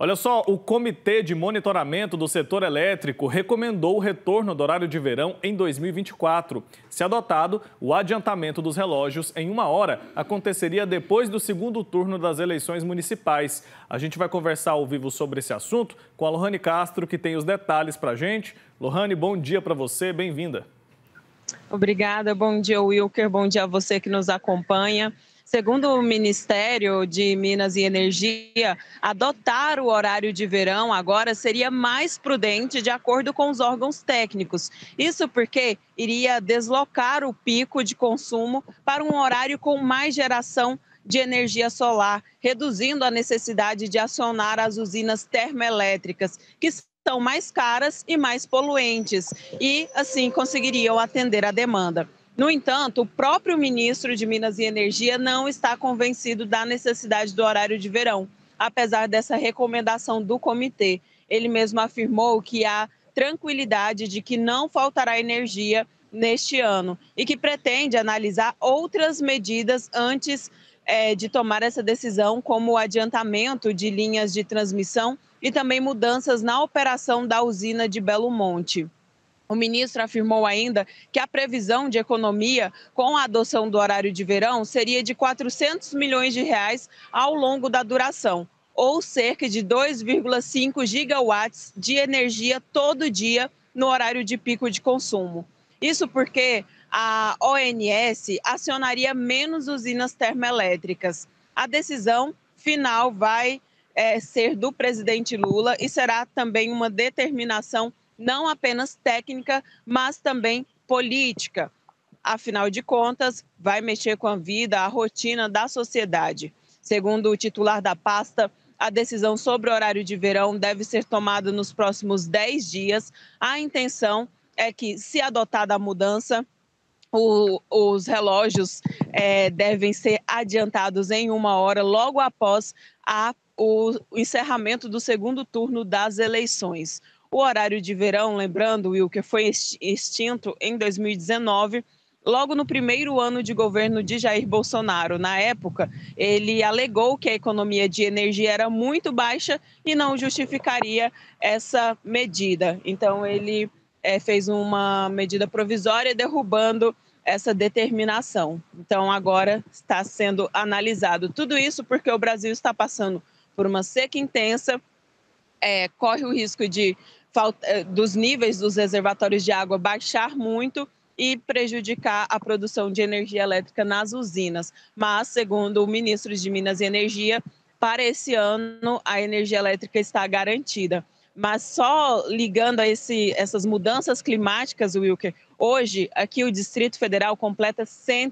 Olha só, o Comitê de Monitoramento do Setor Elétrico recomendou o retorno do horário de verão em 2024. Se adotado, o adiantamento dos relógios em 1 hora aconteceria depois do segundo turno das eleições municipais. A gente vai conversar ao vivo sobre esse assunto com a Lohane Castro, que tem os detalhes para a gente. Lohane, bom dia para você, bem-vinda. Obrigada, bom dia, Wilker, bom dia a você que nos acompanha. Segundo o Ministério de Minas e Energia, adotar o horário de verão agora seria mais prudente de acordo com os órgãos técnicos. Isso porque iria deslocar o pico de consumo para um horário com mais geração de energia solar, reduzindo a necessidade de acionar as usinas termoelétricas, que são mais caras e mais poluentes, e assim conseguiriam atender a demanda. No entanto, o próprio ministro de Minas e Energia não está convencido da necessidade do horário de verão, apesar dessa recomendação do comitê. Ele mesmo afirmou que há tranquilidade de que não faltará energia neste ano e que pretende analisar outras medidas antes de tomar essa decisão, como o adiantamento de linhas de transmissão e também mudanças na operação da usina de Belo Monte. O ministro afirmou ainda que a previsão de economia com a adoção do horário de verão seria de 400 milhões de reais ao longo da duração, ou cerca de 2,5 gigawatts de energia todo dia no horário de pico de consumo. Isso porque a ONS acionaria menos usinas termoelétricas. A decisão final vai ser do presidente Lula e será também uma determinação não apenas técnica, mas também política. Afinal de contas, vai mexer com a vida, a rotina da sociedade. Segundo o titular da pasta, a decisão sobre o horário de verão deve ser tomada nos próximos 10 dias. A intenção é que, se adotada a mudança, os relógios devem ser adiantados em 1 hora, logo após o encerramento do segundo turno das eleições. O horário de verão, lembrando, Wilker, foi extinto em 2019, logo no primeiro ano de governo de Jair Bolsonaro. Na época, ele alegou que a economia de energia era muito baixa e não justificaria essa medida. Então, ele fez uma medida provisória derrubando essa determinação. Então, agora está sendo analisado tudo isso porque o Brasil está passando por uma seca intensa, corre o risco dos níveis dos reservatórios de água baixar muito e prejudicar a produção de energia elétrica nas usinas. Mas, segundo o ministro de Minas e Energia, para esse ano a energia elétrica está garantida. Mas só ligando a essas mudanças climáticas, Wilker, hoje aqui o Distrito Federal completa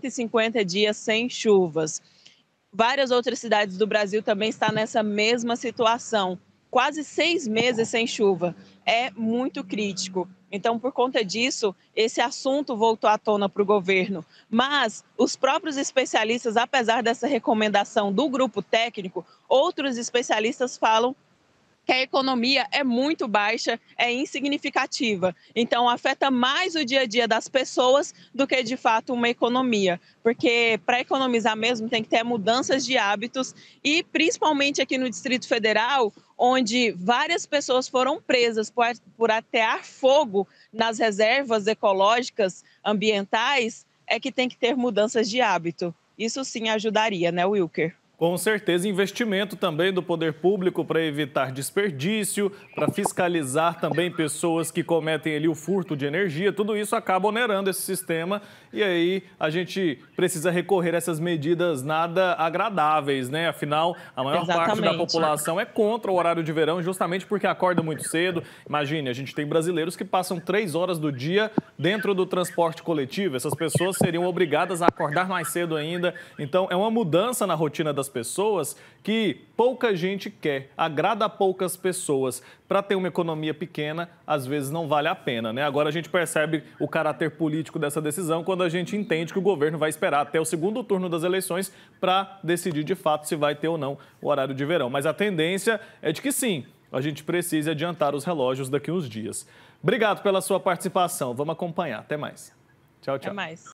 150 dias sem chuvas. Várias outras cidades do Brasil também estão nessa mesma situação. Quase 6 meses sem chuva. É muito crítico. Então, por conta disso, esse assunto voltou à tona para o governo. Mas os próprios especialistas, apesar dessa recomendação do grupo técnico, outros especialistas falam que a economia é muito baixa, é insignificativa. Então, afeta mais o dia a dia das pessoas do que, de fato, uma economia. Porque, para economizar mesmo, tem que ter mudanças de hábitos e, principalmente aqui no Distrito Federal, onde várias pessoas foram presas por atear fogo nas reservas ecológicas ambientais, é que tem que ter mudanças de hábito. Isso sim ajudaria, né, Wilker? Com certeza, investimento também do poder público para evitar desperdício, para fiscalizar também pessoas que cometem ali o furto de energia, tudo isso acaba onerando esse sistema e aí a gente precisa recorrer a essas medidas nada agradáveis, né? Afinal, a maior parte da população é contra o horário de verão justamente porque acorda muito cedo. Imagine, a gente tem brasileiros que passam 3 horas do dia dentro do transporte coletivo, essas pessoas seriam obrigadas a acordar mais cedo ainda, então é uma mudança na rotina das pessoas que pouca gente quer, agrada a poucas pessoas. Para ter uma economia pequena, às vezes não vale a pena, né? Agora a gente percebe o caráter político dessa decisão quando a gente entende que o governo vai esperar até o segundo turno das eleições para decidir de fato se vai ter ou não o horário de verão. Mas a tendência é de que sim, a gente precisa adiantar os relógios daqui uns dias. Obrigado pela sua participação. Vamos acompanhar. Até mais. Tchau, tchau. Até mais.